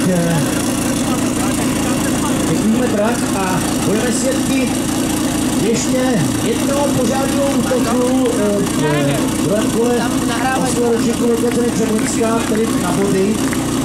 vyklíme trať a budeme svědky ještě jednoho pořádného útoku v druhém kole Oslo ročníku Ceny Přemlínská, tedy na body.